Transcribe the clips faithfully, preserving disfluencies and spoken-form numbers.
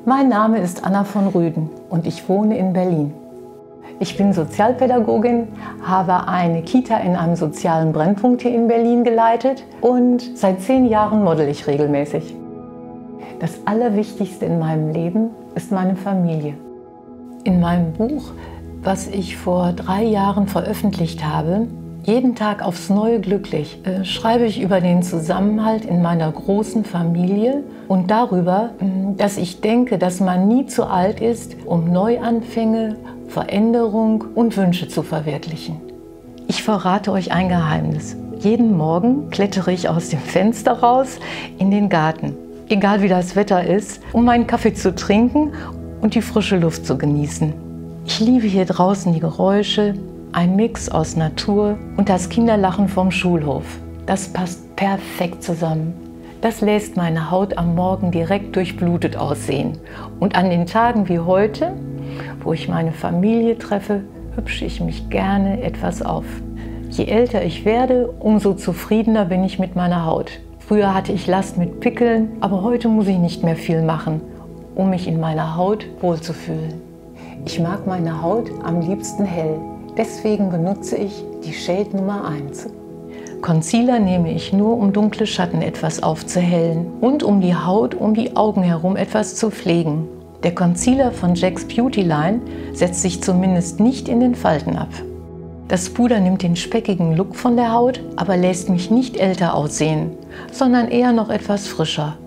Mein Name ist Anna von Rüden und ich wohne in Berlin. Ich bin Sozialpädagogin, habe eine Kita in einem sozialen Brennpunkt hier in Berlin geleitet und seit zehn Jahren model ich regelmäßig. Das Allerwichtigste in meinem Leben ist meine Familie. In meinem Buch, was ich vor drei Jahren veröffentlicht habe, Jeden Tag aufs Neue glücklich, äh, schreibe ich über den Zusammenhalt in meiner großen Familie und darüber, dass ich denke, dass man nie zu alt ist, um Neuanfänge, Veränderung und Wünsche zu verwirklichen. Ich verrate euch ein Geheimnis. Jeden Morgen klettere ich aus dem Fenster raus in den Garten, egal wie das Wetter ist, um meinen Kaffee zu trinken und die frische Luft zu genießen. Ich liebe hier draußen die Geräusche, ein Mix aus Natur und das Kinderlachen vom Schulhof. Das passt perfekt zusammen. Das lässt meine Haut am Morgen direkt durchblutet aussehen. Und an den Tagen wie heute, wo ich meine Familie treffe, hübsche ich mich gerne etwas auf. Je älter ich werde, umso zufriedener bin ich mit meiner Haut. Früher hatte ich Last mit Pickeln, aber heute muss ich nicht mehr viel machen, um mich in meiner Haut wohlzufühlen. Ich mag meine Haut am liebsten hell. Deswegen benutze ich die Shade Nummer eins. Concealer nehme ich nur, um dunkle Schatten etwas aufzuhellen und um die Haut um die Augen herum etwas zu pflegen. Der Concealer von Jack's Beauty Line setzt sich zumindest nicht in den Falten ab. Das Puder nimmt den speckigen Look von der Haut, aber lässt mich nicht älter aussehen, sondern eher noch etwas frischer.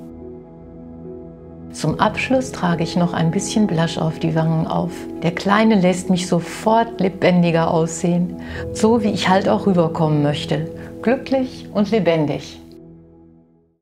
Zum Abschluss trage ich noch ein bisschen Blush auf die Wangen auf. Der Kleine lässt mich sofort lebendiger aussehen, so wie ich halt auch rüberkommen möchte. Glücklich und lebendig.